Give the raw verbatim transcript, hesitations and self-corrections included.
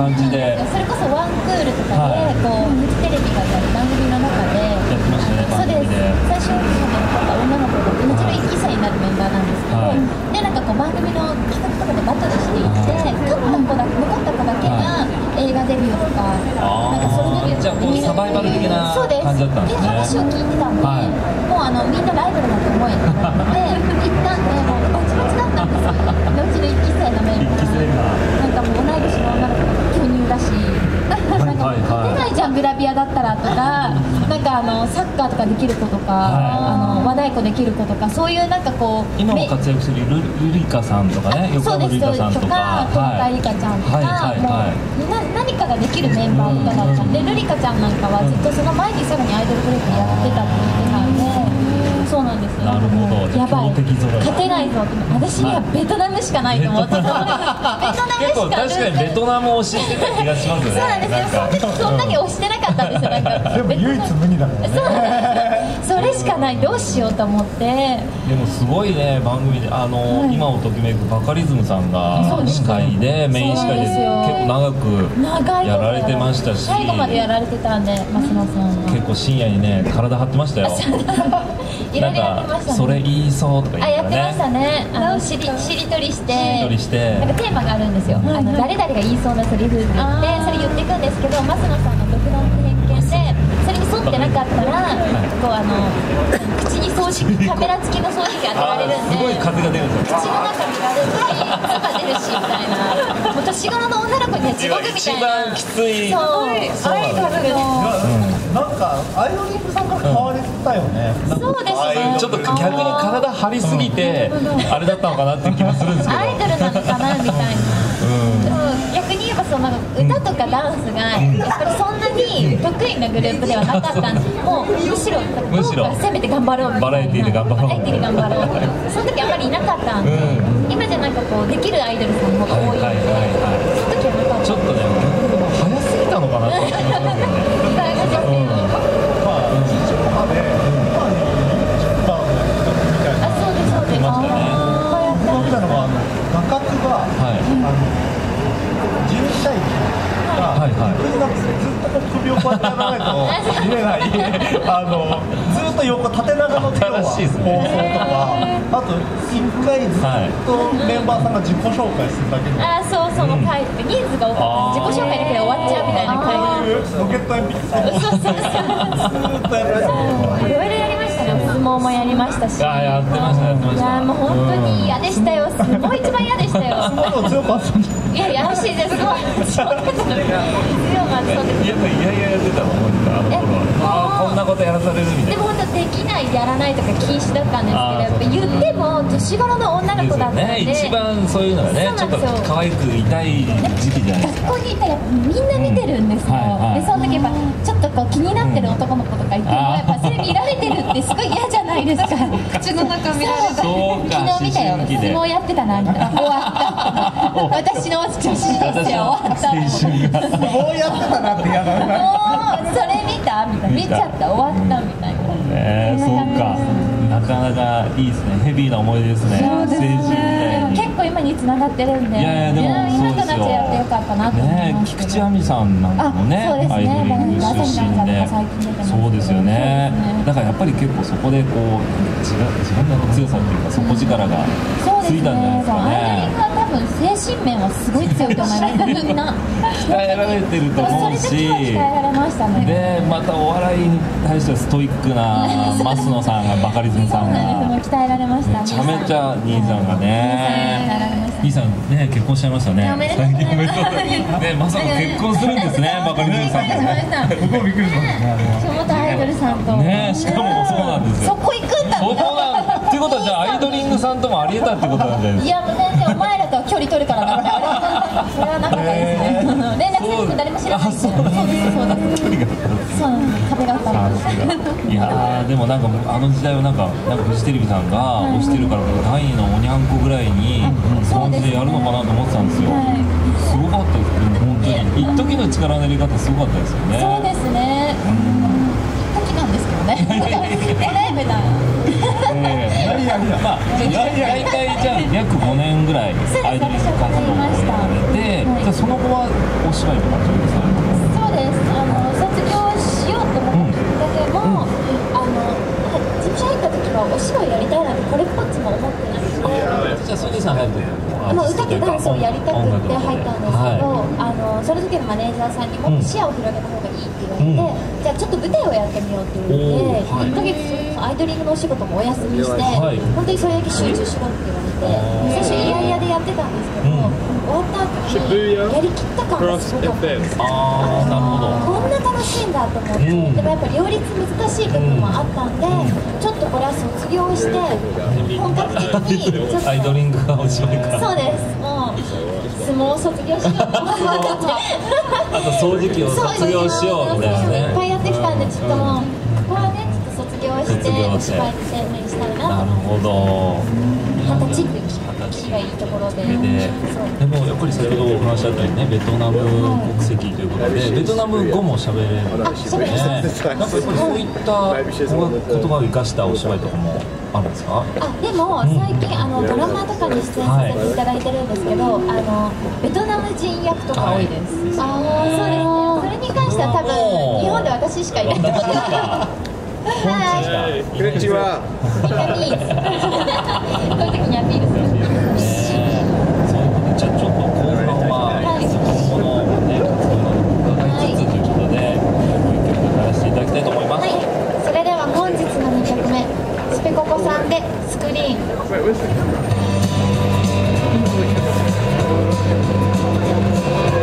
感じで、 それこそワンクールとかで、こうフジテレビがやる番組の中でやってましたね。 そうです。最初に女の子がもちろんいっきさいになるメンバーなんですけど、でなんかこう番組の企画とかでバトルしていって、勝った子だ残った子だけが映画デビューとか、なんかソロデビューとか、 じゃあこうサバイバル的な感じだったんですね。 話を聞いてたんで、もうあのみんなライバルだと思えってなって行ったんで、もうバチバチだったんですよ。うちのいっきさいのメンバーなんかもう同い年の女の子が巨乳だし、なんか勝てないじゃんグラビアだったらとか、なんかあのサッカーとかできる子とか、あの和太鼓できる子とか、そういうなんかこう今も活躍してるルリカさんとかね、横山ルリカさんとか、 東海リカちゃんとか、もうな何かができるメンバーとかだったんで、ルリカちゃんなんかはずっとその前にさらにアイドルグループやってたって言ってたんで。そうなんですよ。 なるほど。 やばい。勝てないぞって。私にはベトナムしかないと思って。ベトナムしか。 結構確かにベトナムを推してた気がしますよね。 そうなんですよ。そんなに推してなかったんですよ。なんか。 でも唯一無二だもんね。 そう。それしかない。どうしようと思って。 でもすごいね番組で、あの今をときめくバカリズムさんが司会でメイン司会で結構長くやられてましたし、 最後までやられてたんで、増野さんは。 結構深夜にね体張ってましたよ。なんかそれ言いそうとか言ってましたね。あのしりしりとりして、なんかテーマがあるんですよ。あの誰々が言いそうなセリフって言って、それ言っていくんですけど、増野さんの独断と偏見でそれに沿ってなかったら、こうあの口に掃除機、カメラ付きの掃除機当てられるんで、 すごい風が出るんですよ。 口の中見られるし、唾出るしみたいな。もう年頃の女の子には地獄みたいな。 一番きつい。 そう。アイドルの。 なんかアイドリングさんから変われたよね。 そうですね。 ちょっと逆に体張りすぎてあれだったのかなっていう気もするんですけど。 アイドルなのかなみたいな。逆に言えばその歌とかダンスがやっぱりそんなに得意なグループではなかったんです。もうむしろむしろせめて頑張ろう。 バラエティーで頑張ろう。 バラエティーで頑張ろう。その時あんまりいなかったんで、今じゃなんかこうできるアイドルさんの方が多いんで、その時はなかった。 ちょっとね逆に早すぎたのかなって気がしますよね。 首をこうやってやらないと見れないあのずっと横縦長の手を放送とか、あと一回ずっとメンバーさんが自己紹介するだけの、 あそうその回って人数が多かった、自己紹介だけで終わっちゃうみたいな回がロケット鉛筆とそうそうそうずっとやられていろいろやりましたね。相撲もやりましたし、 あやってましたやってました。 いやもう本当に嫌でしたよ。すごい一番嫌でしたよ。 強かったんじゃいやいや、足ですごい強かった。強かったです。 やっぱいやいややってたのあの頃は。あこんなことやらされるみたいな。 でも本当できないやらないとか禁止だったんですけど、やっぱ言っても年頃の女の子だったんで、 一番そういうのがねちょっと可愛くいたい時期じゃないですか。 学校にいたらみんな見てるんですよ。でその時やっぱちょっとこう気になってる男の子とかいても、やっぱそれ見られてるってすごい嫌じゃないですか。口の中見られてる。 そうか昨日見たよ。相撲やってたなみたいな。終わった。私の女子ですよ。終わった。 こうやってたなって嫌だな。 もうそれ見たみたいな。見ちゃった終わったみたいな。 ねそうか。なかなかいいですね。ヘビーな思い出ですね。青春みたいに。 結構今に繋がってるんで。 いやいやでも今となっちゃやってよかったなと思います。 ね菊池亜美さんなんかもねアイドリング出身で、そうですよね。だからやっぱり結構そこでこう自分の強さっていうか底力がついたんじゃないですかね。 多分精神面はすごい強いと思います。みんな鍛えられてると思うし、 鍛えられましたね。 でまたお笑いに対してはストイックな増野さんがバカリズムさんが鍛えられました。 めちゃめちゃ兄さんがね、兄さんね結婚しちゃいましたね。最近おめでとうね。まさか結婚するんですねバカリズムさんがね。 僕もびっくりしましたね。 元アイドルさんとねしかもそうなんですよ。 そこ行くんだ。 そこなんっていうことはじゃあアイドリングさんともありえたってことなんじゃないですか。 いやもう全然お前らとは距離取るからなってそれはなかったですね。連絡先も誰も知らない。そうですそうです。 距離がそう壁があった。 いやでもなんかあの時代はなんかなんかフジテレビさんが推してるから第二のおにゃんこぐらいに感じでやるのかなと思ってたんですよ。すごかったですね本当に。一時の力の入れ方すごかったですよね。 そうですね。時なんですけどね。えライブだ。 まあ大体じゃあ約ごねんぐらいアイドリング活動をやられて、 その後はお芝居とか始めてされたの？ そうです。あの卒業しようと思ったきっかけも、うん、あの事務所入った時はお芝居やりたいなんてこれっぽっちも思ってなくて、 じゃあソニーさん入るともう歌とダンスをやりたくって入ったんですけど、はい、あのその時のマネージャーさんにもっと視野を広げた方がいいって言われて、うん、じゃあちょっと舞台をやってみようって言われて、はい、いっかげつアイドリングのお仕事もお休みして、はい、本当にそれだけ集中しろって言われて、最初いやいやでやってたんですけど、うん、終わった後にやりきった感がすごかったんです。 あー、なるほど。 こんな楽しいんだと思って、うん、でもやっぱ両立難しい部分もあったんで、うん、ちょっとこれは卒業して、本格的にちょっとアイドリングがおしまいから。 そうです。もう相撲を卒業しようと思ってあと掃除機を卒業しようみたいなね。 いっぱいやってきたんで、ちょっともうここはね、ちょっと卒業してお芝居に専念したいなと。 なるほど。 二十歳っていうがいいところで。で、 でもやっぱり先ほどお話あったようにね、ベトナム国籍ということで、ベトナム語も喋れるんですね。なんかやっぱりそういった言葉を生かしたお芝居とかもあるんですか？ あ、でも最近あのドラマとかに出演させていただいてるんですけど、あのベトナム人役とか多いです。ああ、そうですね。それに関しては多分日本で私しかいないと思います。はい。 こんにちは。 こういう時にアピールする。 そういうことで、じゃあちょっと後半はそのね活動の伺いつつということで、一曲歌わせていただきたいと思います。 はい。それでは本日のにきょくめ、スペココさんでスクリーン。